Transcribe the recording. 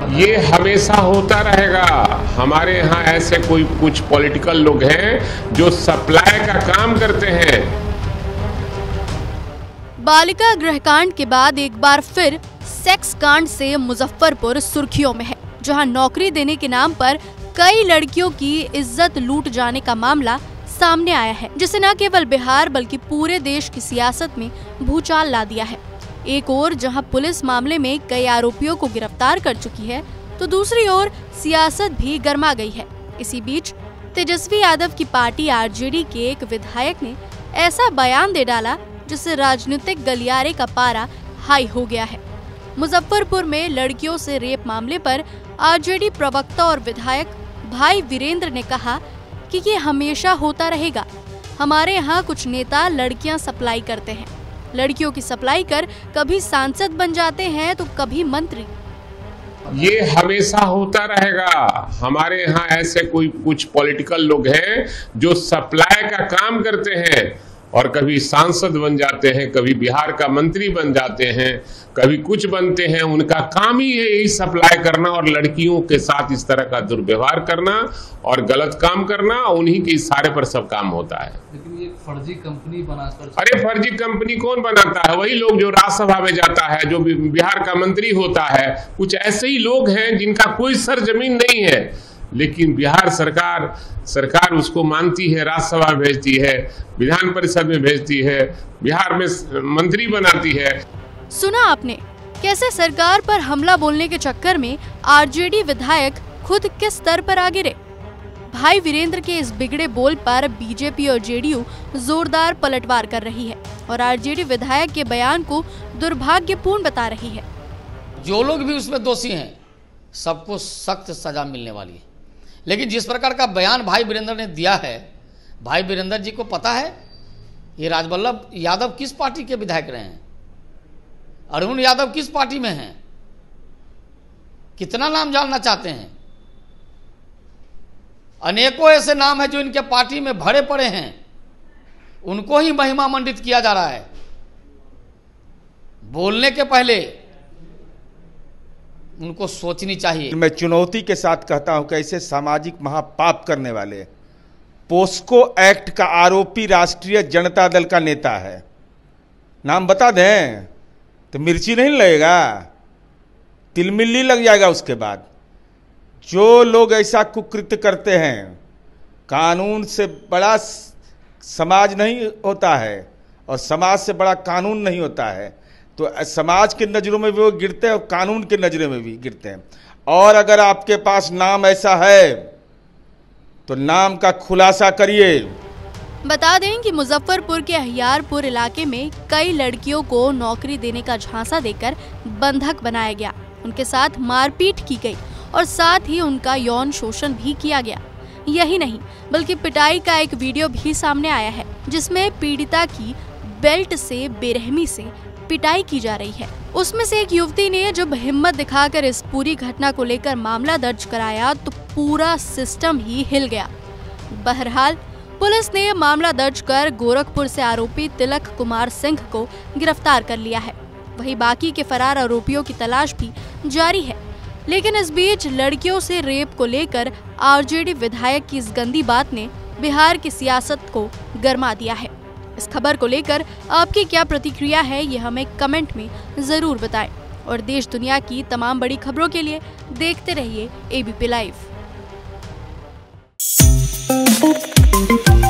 ये हमेशा होता रहेगा। हमारे यहाँ ऐसे कोई कुछ पॉलिटिकल लोग हैं जो सप्लाई का काम करते हैं। बालिका गृहकांड के बाद एक बार फिर सेक्स कांड से मुजफ्फरपुर सुर्खियों में है, जहां नौकरी देने के नाम पर कई लड़कियों की इज्जत लूट जाने का मामला सामने आया है, जिसे न केवल बिहार बल्कि पूरे देश की सियासत में भूचाल ला दिया है। एक ओर जहां पुलिस मामले में कई आरोपियों को गिरफ्तार कर चुकी है, तो दूसरी ओर सियासत भी गर्मा गई है। इसी बीच तेजस्वी यादव की पार्टी आरजेडी के एक विधायक ने ऐसा बयान दे डाला जिससे राजनीतिक गलियारे का पारा हाई हो गया है। मुजफ्फरपुर में लड़कियों से रेप मामले पर आरजेडी प्रवक्ता और विधायक भाई वीरेंद्र ने कहा कि ये हमेशा होता रहेगा। हमारे यहाँ कुछ नेता लड़कियां सप्लाई करते हैं, लड़कियों की सप्लाई कर कभी सांसद बन जाते हैं तो कभी मंत्री। ये हमेशा होता रहेगा। हमारे यहाँ ऐसे कोई कुछ पॉलिटिकल लोग हैं जो सप्लाई का काम करते हैं और कभी सांसद बन जाते हैं, कभी बिहार का मंत्री बन जाते हैं, कभी कुछ बनते हैं। उनका काम ही है यही सप्लाई करना और लड़कियों के साथ इस तरह का दुर्व्यवहार करना और गलत काम करना। उन्हीं के इशारे पर सब काम होता है। लेकिन ये फर्जी कंपनी बनाकर, अरे फर्जी कंपनी कौन बनाता है? वही लोग जो राज्यसभा में जाता है, जो बिहार का मंत्री होता है। कुछ ऐसे ही लोग हैं जिनका कोई सरजमीन नहीं है, लेकिन बिहार सरकार उसको मानती है, राज्यसभा में भेजती है, विधान परिषद में भेजती है, बिहार में मंत्री बनाती है। सुना आपने कैसे सरकार पर हमला बोलने के चक्कर में आरजेडी विधायक खुद किस स्तर पर आ गिरे। भाई वीरेंद्र के इस बिगड़े बोल पर बीजेपी और जेडीयू जोरदार पलटवार कर रही है और आरजेडी विधायक के बयान को दुर्भाग्यपूर्ण बता रही है। जो लोग भी उसमें दोषी हैं सबको सख्त सजा मिलने वाली है। लेकिन जिस प्रकार का बयान भाई वीरेंद्र ने दिया है, भाई वीरेंद्र जी को पता है ये राजवल्लभ यादव किस पार्टी के विधायक रहे हैं, अरुण यादव किस पार्टी में हैं, कितना नाम जानना चाहते हैं। अनेकों ऐसे नाम हैं जो इनके पार्टी में भरे पड़े हैं, उनको ही महिमा मंडित किया जा रहा है। बोलने के पहले उनको सोचनी चाहिए। मैं चुनौती के साथ कहता हूं कि ऐसे सामाजिक महापाप करने वाले पोस्को एक्ट का आरोपी राष्ट्रीय जनता दल का नेता है, नाम बता दें तो मिर्ची नहीं लगेगा, तिलमिल्ली लग जाएगा। उसके बाद जो लोग ऐसा कुकृत्य करते हैं, कानून से बड़ा समाज नहीं होता है और समाज से बड़ा कानून नहीं होता है, तो समाज की नज़रों में भी वो गिरते हैं और कानून की नज़रों में भी गिरते हैं। और अगर आपके पास नाम ऐसा है तो नाम का खुलासा करिए। बता दें कि मुजफ्फरपुर के अहियारपुर इलाके में कई लड़कियों को नौकरी देने का झांसा देकर बंधक बनाया गया, उनके साथ मारपीट की गई और साथ ही उनका यौन शोषण भी किया गया। यही नहीं बल्कि पिटाई का एक वीडियो भी सामने आया है, जिसमें पीड़िता की बेल्ट से बेरहमी से पिटाई की जा रही है। उसमें से एक युवती ने जब हिम्मत दिखाकर इस पूरी घटना को लेकर मामला दर्ज कराया तो पूरा सिस्टम ही हिल गया। बहरहाल पुलिस ने मामला दर्ज कर गोरखपुर से आरोपी तिलक कुमार सिंह को गिरफ्तार कर लिया है। वहीं बाकी के फरार आरोपियों की तलाश भी जारी है। लेकिन इस बीच लड़कियों से रेप को लेकर आरजेडी विधायक की इस गंदी बात ने बिहार की सियासत को गरमा दिया है। इस खबर को लेकर आपकी क्या प्रतिक्रिया है, ये हमें कमेंट में जरूर बताएं और देश दुनिया की तमाम बड़ी खबरों के लिए देखते रहिए एबीपी लाइव।